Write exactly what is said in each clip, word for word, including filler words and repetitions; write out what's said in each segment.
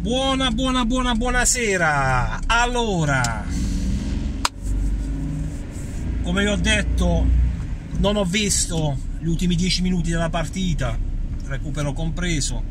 Buona, buona, buona, buonasera. Allora, come vi ho detto, non ho visto gli ultimi dieci minuti della partita, recupero compreso.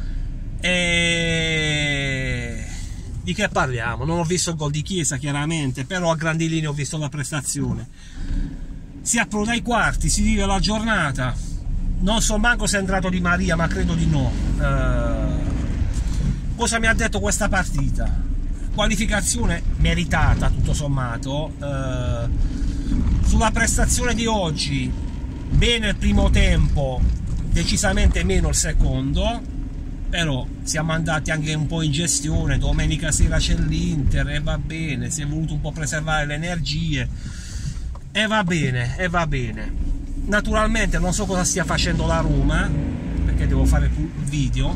E di che parliamo? Non ho visto il gol di Chiesa, chiaramente, però a grandi linee ho visto la prestazione. Si approda ai quarti, si vive la giornata. Non so manco se è entrato Di Maria, ma credo di no. Uh, cosa mi ha detto questa partita? Qualificazione meritata, tutto sommato. Uh, sulla prestazione di oggi, bene il primo tempo, decisamente meno il secondo, però siamo andati anche un po' in gestione. Domenica sera c'è l'Inter e va bene, si è voluto un po' preservare le energie e va bene, e va bene. Naturalmente non so cosa stia facendo la Roma, perché devo fare il video.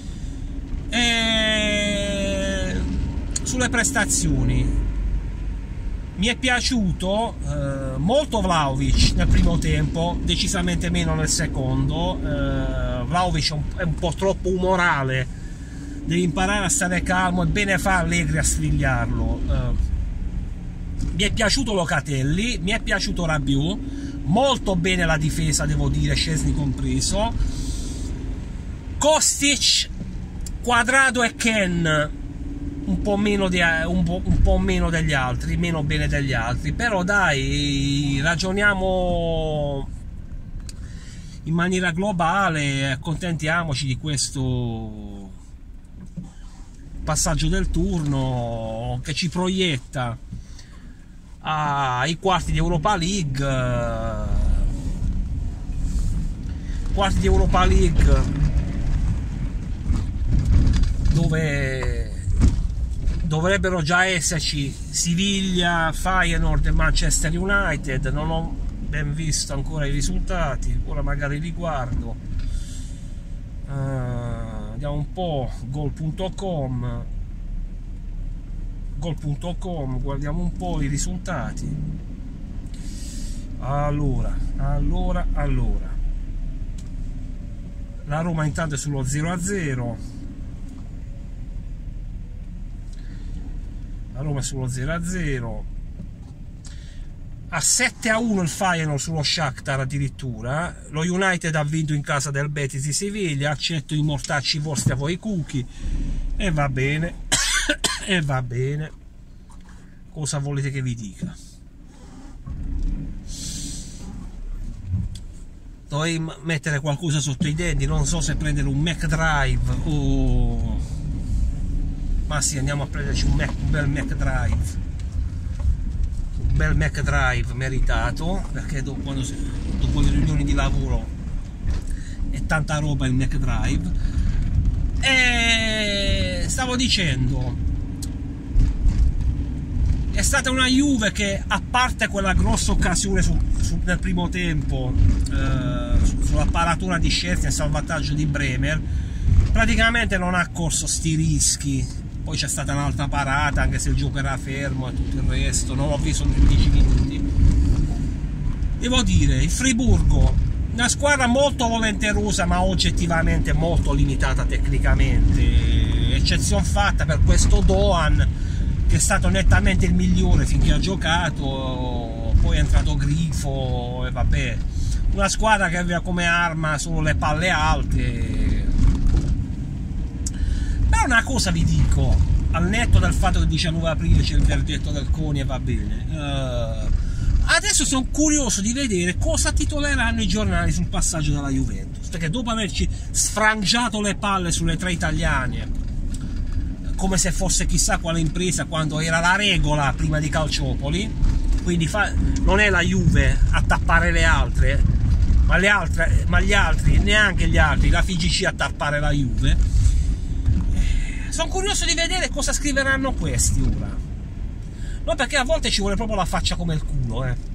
E sulle prestazioni mi è piaciuto eh, molto Vlahovic nel primo tempo, decisamente meno nel secondo. eh, Vlahovic è un, è un po' troppo umorale, devi imparare a stare calmo, e bene fa Allegri a sfigliarlo. eh, mi è piaciuto Locatelli, mi è piaciuto Rabiot, molto bene la difesa, devo dire, Szczesny compreso. Kostic, Quadrado e Ken un po' meno di, un po', un po' meno degli altri, meno bene degli altri, però dai, ragioniamo in maniera globale, accontentiamoci di questo passaggio del turno che ci proietta ai quarti di Europa League. Quarti di Europa League dove dovrebbero già esserci Siviglia, Feyenoord e Manchester United. Non ho ben visto ancora i risultati, ora magari li guardo. Uh, andiamo un po', gol punto com, gol punto com, guardiamo un po' i risultati. Allora, allora, allora. La Roma intanto è sullo zero a zero. La Roma è sullo zero a zero. A sette a uno il Feyenoord sullo Shakhtar addirittura. Lo United ha vinto in casa del Betis di Siviglia. Accetto i mortacci vostri a voi cookie. E va bene. E va bene. Cosa volete che vi dica? Dovrei mettere qualcosa sotto i denti. Non so se prendere un McDrive o... ma sì, andiamo a prenderci un, Mac, un bel McDrive. Un bel McDrive meritato, perché dopo, quando si, dopo le riunioni di lavoro è tanta roba il McDrive. E stavo dicendo, è stata una Juve che, a parte quella grossa occasione su, su, nel primo tempo, eh, su, sulla paratura di Szczesny e salvataggio di Bremer, praticamente non ha corso sti rischi. Poi c'è stata un'altra parata, anche se il gioco era fermo e tutto il resto, non l'ho visto negli dieci minuti. Devo dire, il Friburgo, una squadra molto volenterosa, ma oggettivamente molto limitata tecnicamente. Eccezione fatta per questo Doan, che è stato nettamente il migliore finché ha giocato. Poi è entrato Grifo e vabbè. Una squadra che aveva come arma solo le palle alte. Però una cosa vi dico, al netto del fatto che il diciannove aprile c'è il verdetto del CONI e va bene, uh, adesso sono curioso di vedere cosa titoleranno i giornali sul passaggio della Juventus, perché dopo averci sfrangiato le palle sulle tre italiane, come se fosse chissà quale impresa, quando era la regola prima di Calciopoli, quindi fa, non è la Juve a tappare le altre, ma, le altre, ma gli altri, neanche gli altri, la F I G C a tappare la Juve. Sono curioso di vedere cosa scriveranno questi ora. No, perché a volte ci vuole proprio la faccia come il culo, eh.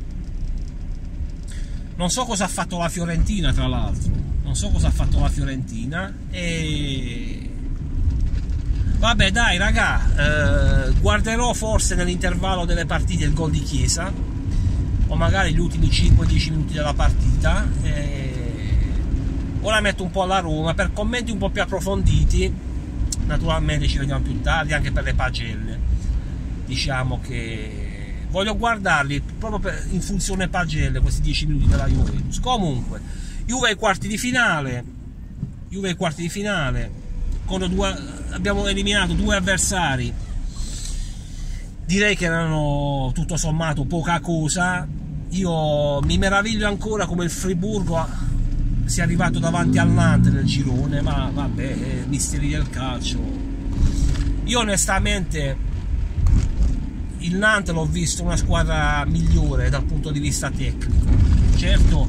Non so cosa ha fatto la Fiorentina, tra l'altro. Non so cosa ha fatto la Fiorentina. E... vabbè, dai, raga. Eh, guarderò forse nell'intervallo delle partite il gol di Chiesa. O magari gli ultimi cinque dieci minuti della partita. E... ora metto un po' alla Roma per commenti un po' più approfonditi. naturalmente ci vediamo più tardi anche per le pagelle. Diciamo che voglio guardarli proprio per, in funzione pagelle, questi dieci minuti della Juventus. Comunque Juve ai quarti di finale, Juve ai quarti di finale con due, abbiamo eliminato due avversari, direi che erano tutto sommato poca cosa. Io mi meraviglio ancora come il Friburgo sia arrivato davanti al Nantes nel girone, ma vabbè, misteri del calcio. Io onestamente il Nantes l'ho visto una squadra migliore dal punto di vista tecnico. Certo,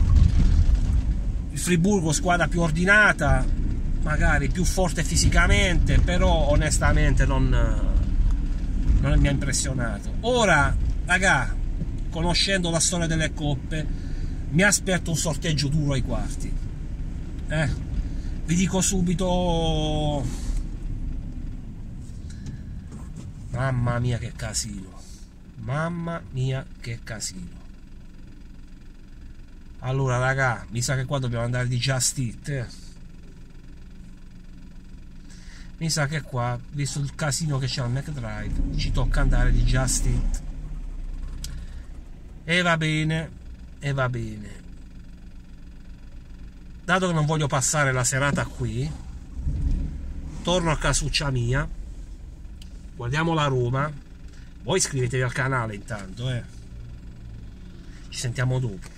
il Friburgo squadra più ordinata, magari più forte fisicamente, però onestamente non, non mi ha impressionato. Ora, raga, conoscendo la storia delle coppe, mi aspetto un sorteggio duro ai quarti. Eh, vi dico subito, mamma mia che casino, mamma mia che casino. Allora, raga, mi sa che qua dobbiamo andare di Just Eat. Eh. Mi sa che qua, visto il casino che c'è al McDrive, ci tocca andare di Just Eat. E va bene, e va bene. Dato che non voglio passare la serata qui, torno a casuccia mia, guardiamo la Roma. Voi iscrivetevi al canale intanto, eh. Ci sentiamo dopo.